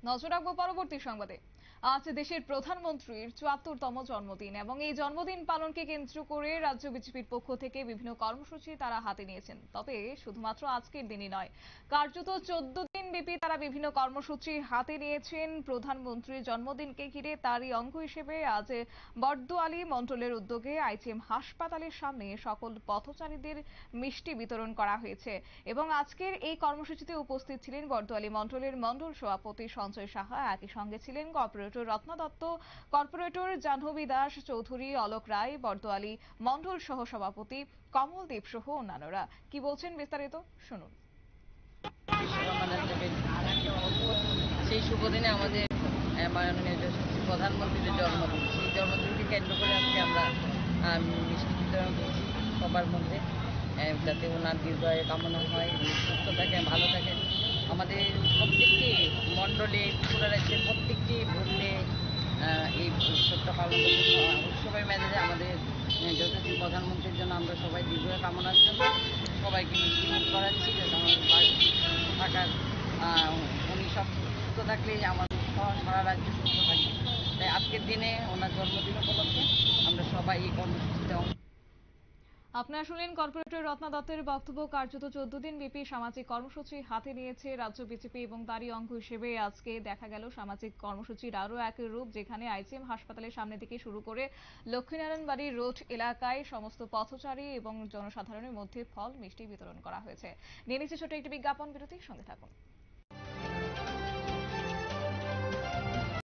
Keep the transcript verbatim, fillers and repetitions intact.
নজর রাখবো পরবর্তী সংবাদে। আজ দেশের প্রধানমন্ত্রীর চুয়াত্তরতম জন্মদিন এবং এই জন্মদিন পালনকে কেন্দ্র করে রাজ্য বিজেপির পক্ষ থেকে বিভিন্ন কর্মসূচি তারা হাতে নিয়েছেন। তবে শুধুমাত্র আজকের দিনই নয়, কার্যত চোদ্দ দিন ব্যাপী তারা বিভিন্ন কর্মসূচি হাতে নিয়েছেন প্রধানমন্ত্রীর জন্মদিনকে ঘিরে। তারই অঙ্গ হিসেবে আজ বর্দোয়ালি মণ্ডলের উদ্যোগে আইজিএম হাসপাতালের সামনে সকল পথচারীদের মিষ্টি বিতরণ করা হয়েছে এবং আজকের এই কর্মসূচিতে উপস্থিত ছিলেন বর্দোয়ালি মণ্ডলের মণ্ডল সভাপতি সঞ্জয় সাহা, একই সঙ্গে ছিলেন কর্পোরেটর রত্না দত্ত, কর্পোরেটর জাহ্নবী দাস চৌধুরী, অলোক রায়, বর্দোয়ালি মণ্ডল সহ সভাপতি কমল দেব সহ অন্যান্যরা। কি বলছেন বিস্তারিত শুনুন। সেই শুভ দিনে আমাদের মাননীয় যশস্বী প্রধানমন্ত্রীর জন্মদিন, সেই জন্মদিনকে কেন্দ্র করে আজকে আমরা মিষ্টি বিতরণ করছি সবার মধ্যে, যাতে ওনার দীর্ঘায়ু কামনা হয়, সুস্থ থাকেন, ভালো থাকেন। আমাদের প্রত্যেকটি মণ্ডলে, ত্রিপুরা রাজ্যের প্রত্যেকটি ভোটে এই উৎসবটা পালন করছি। উৎসবের মেজাজে আমাদের যশস্বী প্রধানমন্ত্রীর জন্য আমরা সবাই দীর্ঘায়ু কামনার জন্য সবাইকে মিষ্টি মুখ করাচ্ছি, যাতে আমাদের সুস্থ থাকার, উনি সব সুস্থ থাকলেই আমাদের সারা রাজ্য সুস্থ থাকবে। তাই আজকের দিনে ওনার জন্মদিন উপলক্ষে আমরা সবাই এই কর্মসূচিতে অংশ। আপনারা শুনলেন কর্পোরেটর রত্না দত্তের বক্তব্য। কার্যত চোদ্দ দিন ব্যাপী সামাজিক কর্মসূচি হাতে নিয়েছে রাজ্য বিজেপি এবং তারই অঙ্গ হিসেবে আজকে দেখা গেল সামাজিক কর্মসূচির আরও এক রূপ, যেখানে আইজিএম হাসপাতালের সামনে থেকে শুরু করে লক্ষ্মীনারায়ণ বাড়ি রোড এলাকায় সমস্ত পথচারী এবং জনসাধারণের মধ্যে ফল মিষ্টি বিতরণ করা হয়েছে। নিয়ে নিচ্ছে ছোট একটি বিজ্ঞাপন বিরতি, সঙ্গে থাকুন।